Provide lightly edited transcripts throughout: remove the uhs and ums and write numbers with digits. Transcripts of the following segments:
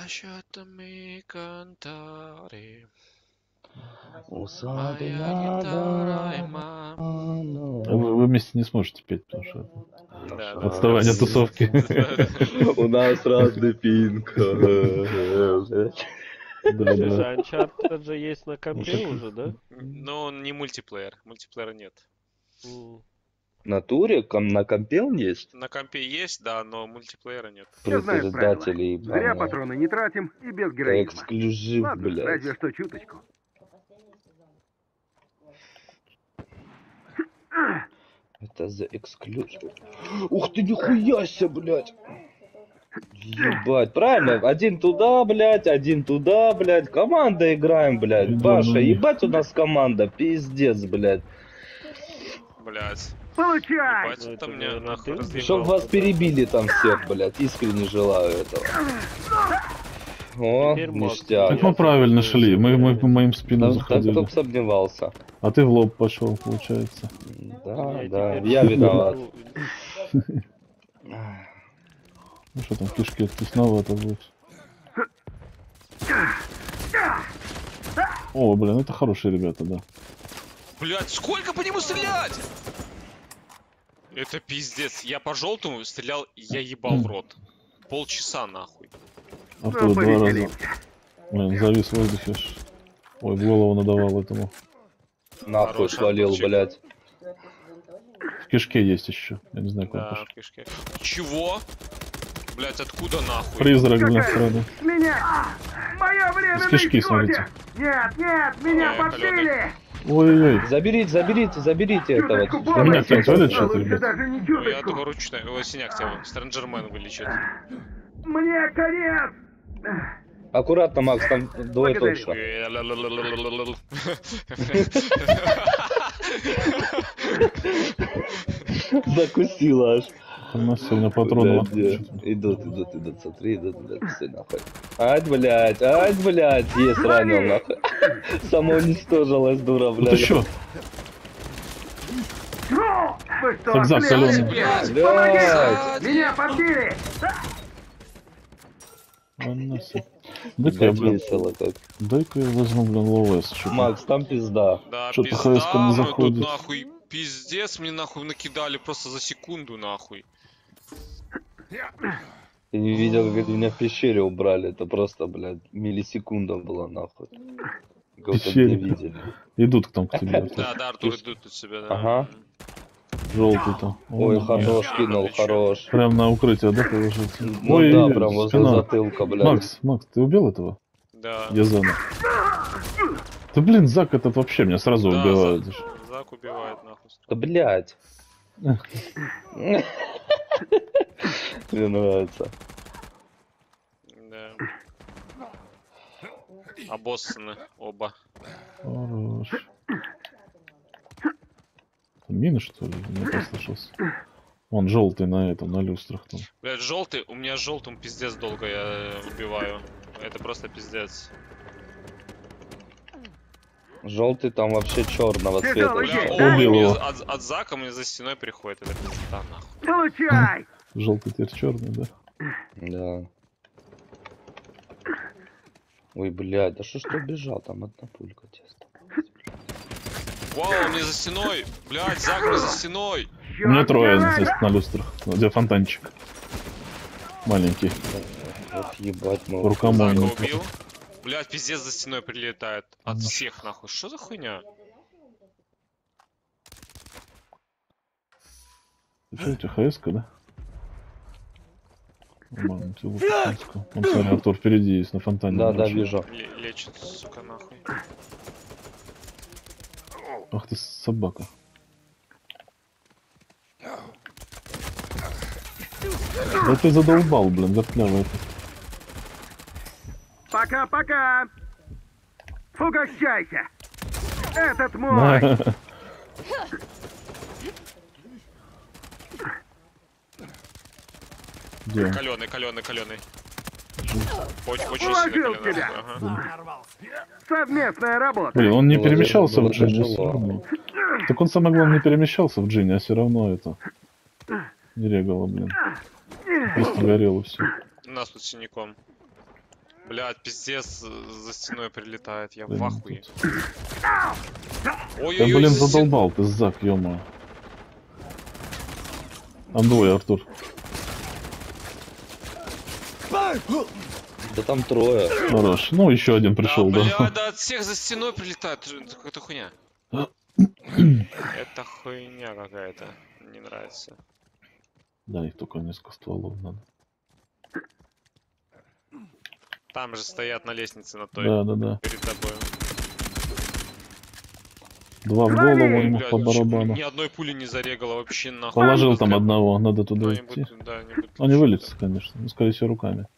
Lasciatemi cantare. Усатый Моя гитара и Вы вместе не сможете петь, потому что Да, отставание да. тусовки. У нас разный пинг. Да, Слушай, да. а Uncharted же есть на компе уже, да? Но он не мультиплеер. Мультиплеера нет. М. В натуре на компе он есть? На компе есть, да, но мультиплеера нет. Я знаю правила. Предатели Зря ебаные. патроны не тратим и без Это героизма. эксклюзив, Ладно, разве блядь. что чуточку. Это за эксклюзив. Ух ты, нихуя себе, блядь. Ебать, правильно, один туда, блядь, команда играем, блядь. Идем Паша, на них. ебать у нас команда, пиздец, блядь. Блять. Получай! Ебать, Ну, это это, мне наверное, нахуй ты разъебал. Чтоб вас перебили там всех, блядь, искренне желаю этого. О, Теперь Макс. ништяк. Так мы правильно шли, мы по моим спинам Да, заходили. кто бы сомневался. А ты в лоб пошел, получается. Да, Я да, теперь я виноват. Ну что там, кишки тесновато будет. О, блин, это хорошие ребята, да. Блять, сколько по нему стрелять? Это пиздец. Я по желтому стрелял, я ебал в рот. Полчаса нахуй. А Ну, то 2 раза. повеселимся. Блин, завис в воздухе. Ой, в голову надавал этому. Нахуй Хороший свалил, огурчик. блядь. В кишке есть еще. Я не знаю, куда Да, пошел. в кишке. Чего? Блять, откуда нахуй? Призрак, блин, сразу. Меня! Мое время Из на кишки, исходе! смотрите. Нет, нет, меня Ой, подбили! Ой-ой-ой. Заберите этого. Чуточку У меня помощи! кто-нибудь валит А что-то, лучше ребят? даже не Ну, я только чуточку! ручной. О, синяк тебя. Стрэнджермен вылечит. Мне конец! Аккуратно, Макс, там двое Благодарю. точно. Закусила аж. У нас сегодня патронов. Блядь, идут, смотри, идут, блядь, все нахуй. Ать, блядь, есть ранил, нахуй. Самоуничтожилась, дура, Вот блядь. еще. Ну, вы что, Сакзак слепые? соленый. Блядь, Помогите! Меня подбили! Дай-ка я, Блядь, блин, весело как. дай-ка я возьму, блин, ловес. Макс, там пизда. Да, Что-то пизда, ХС-ка не мы тут заходит. нахуй. Пиздец, мне нахуй накидали просто за секунду нахуй. Ты не видел, как меня в пещере убрали. Это просто, блядь, миллисекунда была, нахуй. Как будто Пещере. не видели. Идут к там к тебе. Да, да, Артур идут от себя, да. Ага. Желтый-то. Ой, О, хорош, нет. кинул, Отлично. хорош. прям на укрытие, да, положить? Ну Ой, да, прям возле спина. затылка, блядь. Макс, ты убил этого? Да. Язана. Да блин, Зак этот вообще меня сразу Да, убивает. Зак убивает нахуй. Да, блядь. Мне нравится. Да. Обоссаны оба. Хорош. Мины, что ли? Не послышался. Он желтый на этом, на люстрах там. Блять, желтый, у меня с желтым пиздец долго я убиваю. Это просто пиздец. Желтый там вообще черного цвета. Тяжелый еще. день, Ой, Убил мне его. от Зака мне за стеной приходит, это пизда нахуй. Получай! Желтый теперь черный, да? Да. Ой, блядь, да что ж ты убежал? Там одна пулька теста. Вау, мне за стеной! Блять, Зак мне за стеной! У меня трое Чёрт, здесь на люстрах. Где фонтанчик. Маленький. Вот ебать, мы... Зака Рукомойный. убил. Блять, пиздец за стеной прилетает. От всех нахуй. Что за хуйня? Что у тебя ХС-ка, да? Нормально, тебе лучше ХС-ка. Вон, смотри, Артур впереди есть на фонтане. Да, да, большой. вижу. Лечит, сука, нахуй. Ах ты собака. Да ты задолбал, блин, вертлявый. Пока-пока! Угощайся! Этот мой! Где он? Каленый. Очень Уложил сильно каленый. тебя. Ага. Совместная работа! Блин, он не Было перемещался было в Джине тяжело. все равно. Так он самое главное не перемещался в Джине, а все равно это не регало, блин. Просто горело все. У нас тут синяком. Блядь, пиздец, за стеной прилетает. Я Блин, в ахуе. тут- Да, Ой-ой-ой, блин, за стен- задолбал ты, Зак, ё-моё. Там двое, Артур. Да там трое. Хорош. Ну, еще один пришел, да. да. Бля, да от всех за стеной прилетает. Это какая-то хуйня. Это хуйня какая-то. Не нравится. Да, их только несколько стволов надо. Там же стоят на лестнице на той. Да, да, да. Перед тобой. Два в голову ему Блядь, по вообще барабану. ни одной пули не зарегало вообще нахуй. Положил там одного, надо туда Кто-нибудь, идти. да, нибудь Он не лучше. вылез, конечно. Ну, скорее всего, руками.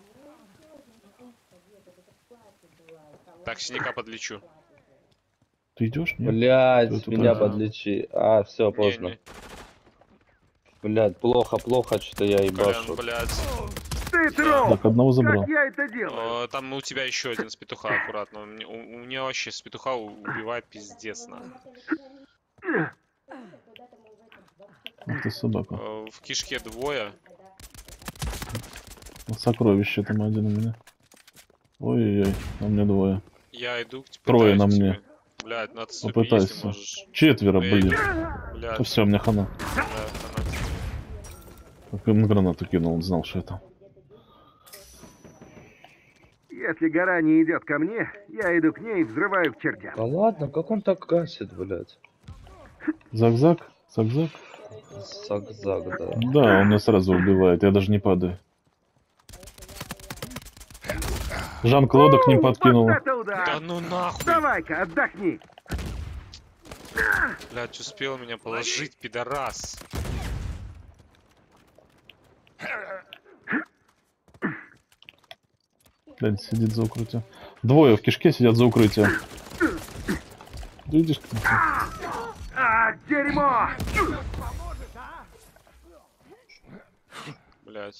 Так, синяка подлечу. Ты идешь? Нет? Блядь, Кто это меня такой? подлечи. А, все, поздно. Не, Блядь, плохо, что я Колян, ебашу. блядь. Ты труп! Так, одного забрал. Как я это делаю? Там у тебя еще один с петуха, аккуратно. У меня вообще с петуха убивает пиздец, нахуй. Ах ты собака. В кишке двое. Сокровище там один у меня. Ой-ой-ой, на мне двое. Я иду к тебе. Трое пытаюсь на к мне. тебе. Блядь, надо если Попытайся. можешь. Четверо, Эй, блин. Блядь, Все, мне хана. да, она- Как ему гранату кинул, он знал, что это. Если гора не идет ко мне, я иду к ней и взрываю к чертям. Да ладно, как он так гасит, блядь? Зак-зак? Зак-зак? Зак-зак, да. Да, он меня сразу убивает, я даже не падаю. Жан-Клода к ним подкинул. Вот это удар! Да ну нахуй! Давай-ка, отдохни! Блядь, успел меня положить, пидорас. Блядь, сидит за укрытием. Двое в кишке сидят за укрытием. Видишь, как А, дерьмо! Блядь.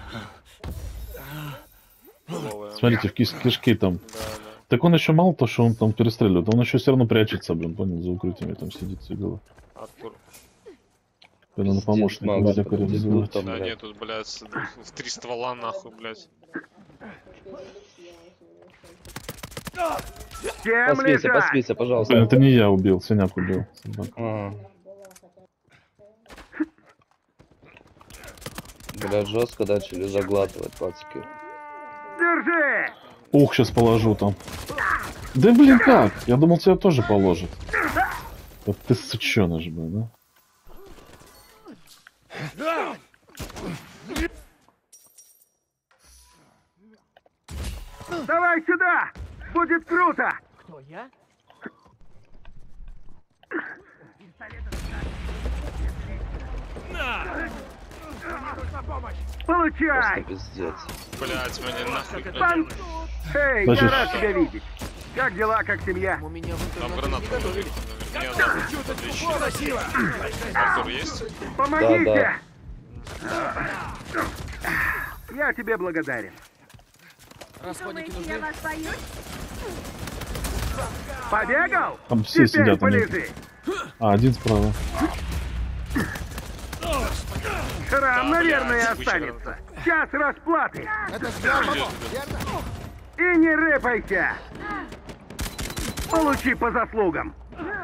Головая. смотрите, в кишки там. Да, да. Так он еще мало то, что он там перестреливает, он еще все равно прячется, блин, понял, за укрытиями там сидит сигала. Артур. Надо Пиздец, помощника Макс, Вадика подойди, реализовать. там, Да блядь. нет, тут, блядь, в 3 ствола нахуй, блядь. Всем Посмейся, лежать! посмейся, Блин, пожалуйста. это не я убил, синяк убил. Собака. А. Блядь, жестко начали заглатывать, пацки. Держи! Ух, сейчас положу там. Да блин, как? Я думал, тебя тоже положит. Вот ты сучёныш, блин, да? Давай сюда! Будет круто! Кто я? Просто Получай! пиздец. Блядь, мне нахуй. Пан... Эй, Значит- я рад тебя видеть! Как дела, как семья? У меня в Там интернете гранату не готовили. меня надо подлечить. Артур есть? Помогите! Я тебе благодарен. Расходники Думаете, я нужны? вас боюсь? Побегал? Там все Теперь сидят, они. полежи. А, один справа. Шрам, Да, наверное, блядь, останется. Час расплаты. Это сделано, Идет, верно? И не рыпайся. Получи по заслугам.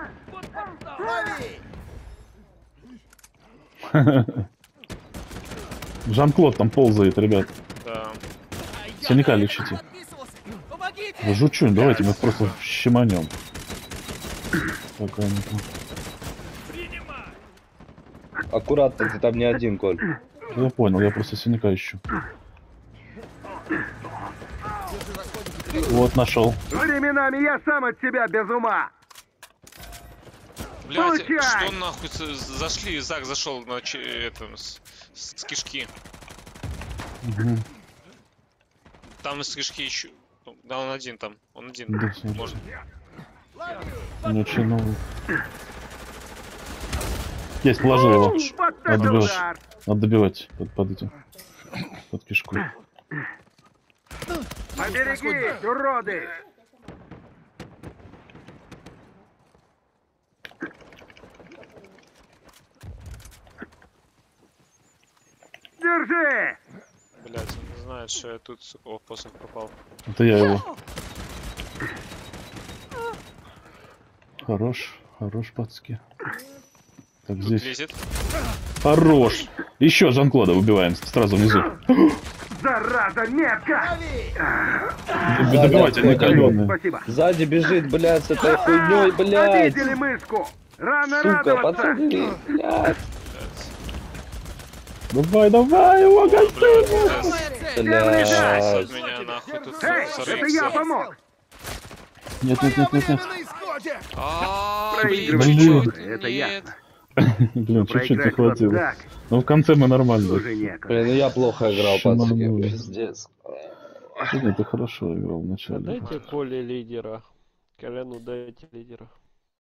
Жан-Клод там ползает, ребят. Да. Синяка лечите. Да жучунь, давайте мы их просто щеманем. Пока они там. Аккуратно, ты там не один, Коль. Да я понял, я просто синяка ищу. Вот, нашел. Временами я сам от тебя без ума. Блядь, Получай! что нахуй зашли, Зак зашел на этом с кишки. Угу. Там из кишки еще. Да, он один там. Он один. Да, всё. Может. Очень новый. Есть, положил его. Вот это Отбил. удар. Надо добивать под этим. Под кишку. Поберегись, уроды. Держи. Блядь, он знает, что я тут... О, посох попал. Это я его. Хорош, хорош, пацки. Так, Тут здесь. лезет. Хорош. Еще Жан-Клода убиваем сразу внизу. Зараза, метка! Добивайте, они каленые. Спасибо. Сзади бежит, блядь, с этой хуйней, блядь. Обидели мышку! Рано Сука, радоваться! пацаны, блядь. Давай, давай, его гостиница. Блядь. От меня нахуй тут Эй, это я помог! Нет, нет, нет, нет, нет. Блин, Проигрывать Блин. чуть-чуть. это Нет. Блин, чуть-чуть не Проиграть вот хватило. так Но в конце мы нормально. уже некуда. Блин, ну я плохо играл, пацаны, Шманули. пиздец. Нет, ты хорошо играл вначале. Дайте Коле лидера. Коляну дайте лидера.